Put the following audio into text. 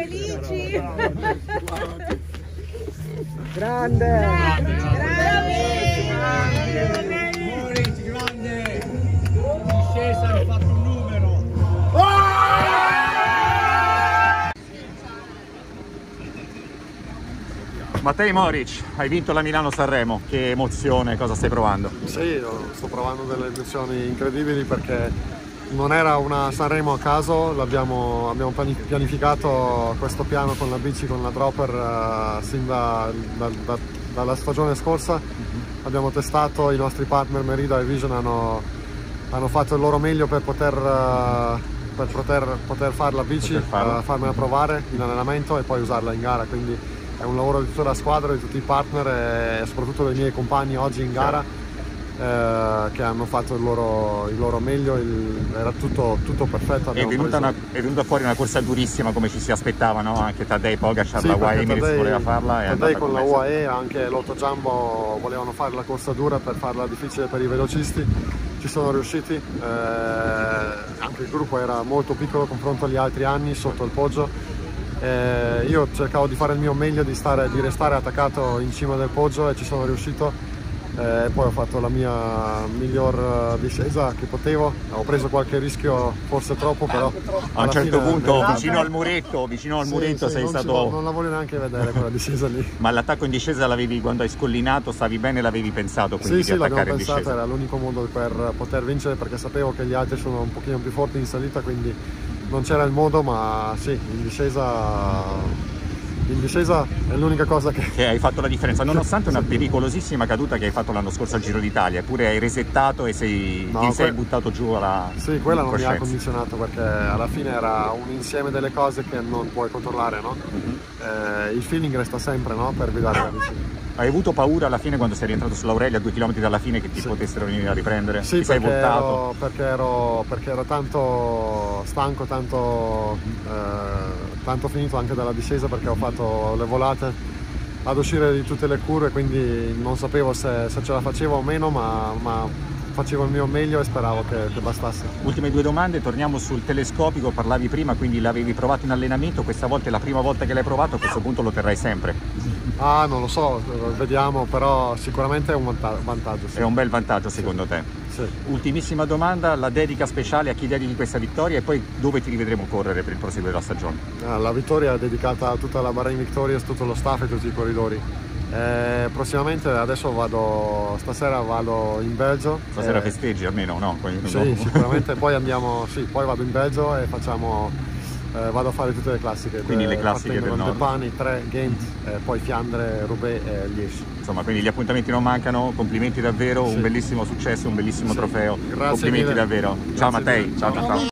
felici. Grande! Moritz, grande! Discesa, hai fatto un numero! Mattei Moric, hai vinto la Milano-Sanremo, che emozione, cosa stai provando? Sì, sto provando delle emozioni incredibili perché non era una Sanremo a caso, abbiamo pianificato questo piano con la bici, con la dropper sin dalla stagione scorsa. Abbiamo testato, i nostri partner Merida e Vision hanno fatto il loro meglio per poter fare la bici, farmela provare in allenamento e poi usarla in gara, quindi è un lavoro di tutta la squadra, di tutti i partner e soprattutto dei miei compagni oggi in gara che hanno fatto il loro meglio, era tutto perfetto. È venuta fuori una corsa durissima come ci si aspettava, no? Anche Tadej Pogacar, sì, la UAE Emirates voleva farla. Tadej con la UAE, anche l'Otto Jumbo volevano fare la corsa dura per farla difficile per i velocisti, ci sono riusciti, anche il gruppo era molto piccolo confronto agli altri anni sotto il poggio. Io cercavo di fare il mio meglio, di restare attaccato in cima del poggio e ci sono riuscito. Poi ho fatto la mia miglior discesa che potevo, ho preso qualche rischio, forse troppo, però a un certo punto vicino al muretto sei stato... Non la voglio neanche vedere quella discesa lì. Ma l'attacco in discesa l'avevi, quando hai scollinato, stavi bene, l'avevi pensato, quindi sì, di attaccare l'abbiamo in pensato, discesa? era l'unico modo per poter vincere perché sapevo che gli altri sono un pochino più forti in salita, quindi non c'era il modo, ma sì, in discesa è l'unica cosa che hai fatto la differenza, nonostante una pericolosissima caduta che hai fatto l'anno scorso al Giro d'Italia, eppure hai resettato e sei buttato giù alla Sì, quella non mi ha condizionato perché alla fine era un insieme delle cose che non puoi controllare, no? Il feeling resta sempre, no? Per guidare la bici. Hai avuto paura alla fine quando sei rientrato sull'Aurelia a 2 chilometri dalla fine che ti potessero venire a riprendere? Sì, ti sei voltato? Perché ero tanto stanco, tanto finito anche dalla discesa perché ho fatto le volate ad uscire di tutte le curve, quindi non sapevo se ce la facevo o meno, ma facevo il mio meglio e speravo che bastasse. Ultime 2 domande, torniamo sul telescopico, parlavi prima, quindi l'avevi provato in allenamento, questa volta è la prima volta che l'hai provato, a questo punto lo terrai sempre? Ah, non lo so, vediamo, però sicuramente è un vantaggio. Sì. È un bel vantaggio secondo te? Sì. Ultimissima domanda, la dedica speciale a chi dedichi questa vittoria e poi dove ti rivedremo correre per il proseguo della stagione? La vittoria è dedicata a tutta la Bahrain Victorious, tutto lo staff e tutti i corridori. Prossimamente stasera vado in Belgio. Stasera festeggi almeno, no? Sì, sicuramente, poi vado in Belgio e vado a fare tutte le classiche. Quindi le classiche del nord. Pani, 3, Ghent, poi Fiandre, Roubaix e Liège. Insomma, quindi gli appuntamenti non mancano, complimenti davvero, un bellissimo successo, un bellissimo trofeo. Grazie complimenti mille. davvero. Ciao Mattei, ciao.